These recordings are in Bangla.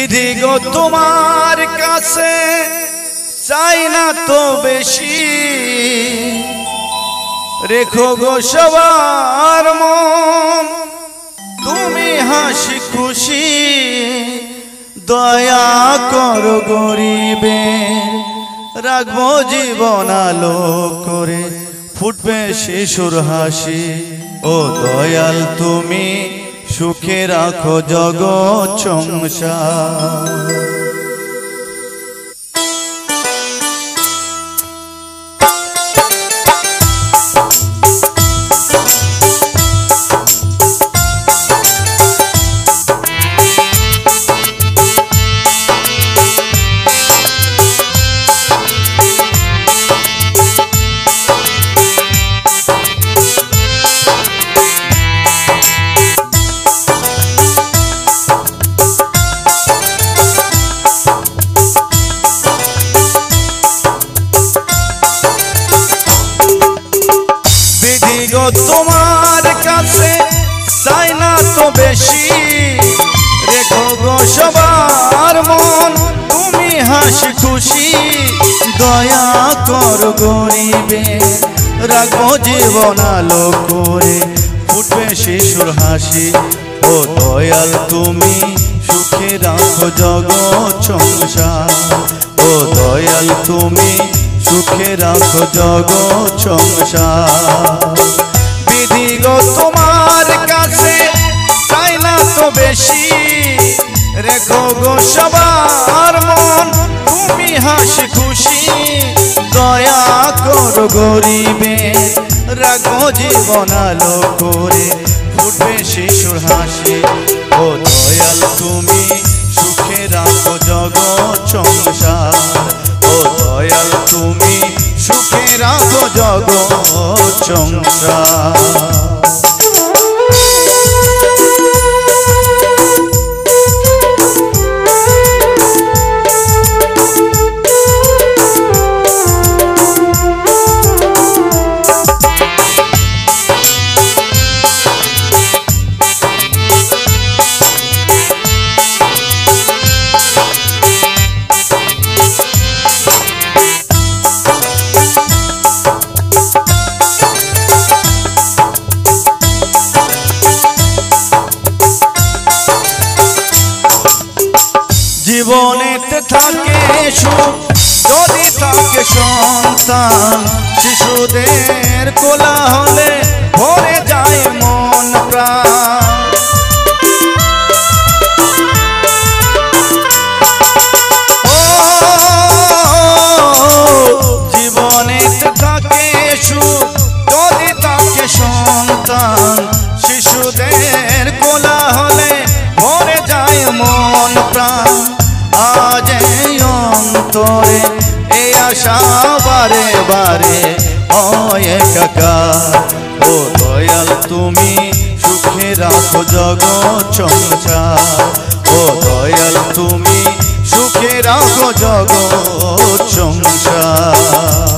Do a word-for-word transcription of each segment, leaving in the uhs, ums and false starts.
विधि गो तुम्हार काছে চাই না তো বেশি রেখো গো সবার মন তুমি হাসি খুশি দয়া করো গরিবের রাখবো জীবন আলো করে ফুটবে শিশুর হাসি ও দয়াল তুমি সুখে রাখো জগৎ সংসার। তোমার কাছে চাই না তো বেশি রেখো গো সবার মন তুমি হাসি খুশি দয়া করো গরিবের রাখবো জীবন আলো করে ফুটবে শিশুর হাসি ও দয়াল তুমি সুখে রাখো জগৎ সংসার ও দয়াল তুমি সুখে রাখো জগৎ সংসার। বিধি গো তোমার কাছে চাই না তো বেশি রেখো গো সবার মন তুমি হাসি খুশি দয়া করো গরিবের রাখো জীবন আলো করে ফুটবে শিশুর হাসি ও দয়াল তুমি সুখে রাখো জগৎ সংসার ও দয়াল তুমি সুখে রাখো জগৎ সংসার। জীবনেতে থাকে সুখ যদি থাকে সন্তান শিশুদের কোলাহলে ভরে যায় মন প্রাণ জীবনেতে থাকে সুখ যদি থাকে সন্তান শিশুদের কোলাহলে ভরে যায় মন প্রাণ আজ অন্তরে এই আশা বারে বারে হয় একাকার ও দয়াল তুমি সুখে রাখো জগৎ সংসার ও দয়াল তুমি সুখে রাখো জগৎ সংসার।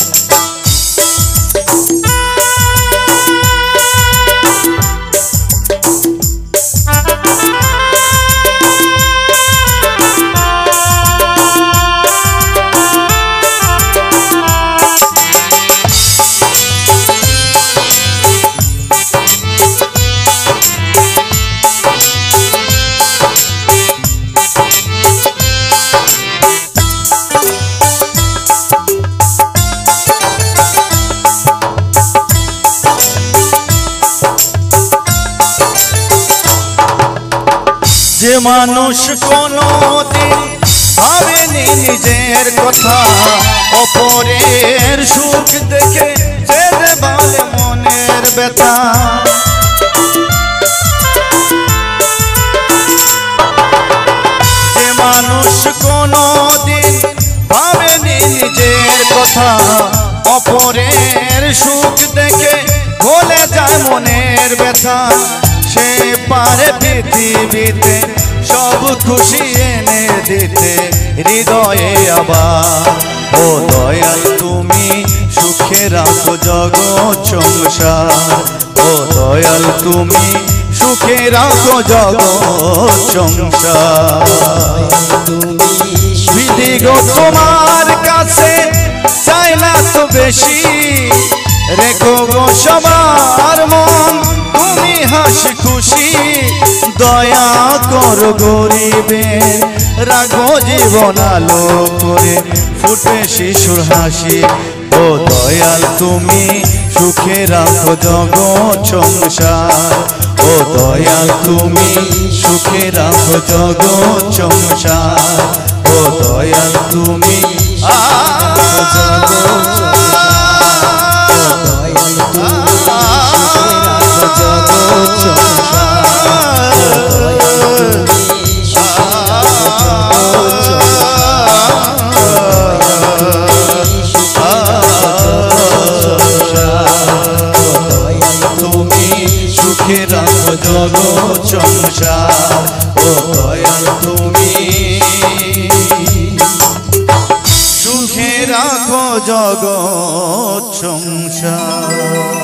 যে মানুষ কোনোদিন ভাবেনি নিজের কথা অপরের সুখ দেখে ছেড়ে বলে মনের ব্যথা যে মানুষ কোনোদিন ভাবেনি নিজের কথা অপরের সুখ দেখে ভুলে যায় মনের ব্যথা সে পারে পৃথিবীতে সব খুশি এনে দিতে হৃদয়ে আবার ও দয়াল তুমি সুখে রাখো জগৎ সংসার ও দয়াল তুমি সুখে রাখো জগৎ সংসার। গো তোমার কাছে চাই না তো বেশি রেখো গো সবার মন তুমি হাসি খুশি দয়া করো গরিবের রাখো জীবন আলো করে ফুটে শিশুর হাসি ও দয়াল তুমি সুখে রাখো জগৎ সংসার ও দয়াল তুমি সুখে রাখো জগৎ সংসার ও দয়াল তুমি জগৎ সংসার ও দয়াল তুমি সুখে রাখো জগৎ সংসার।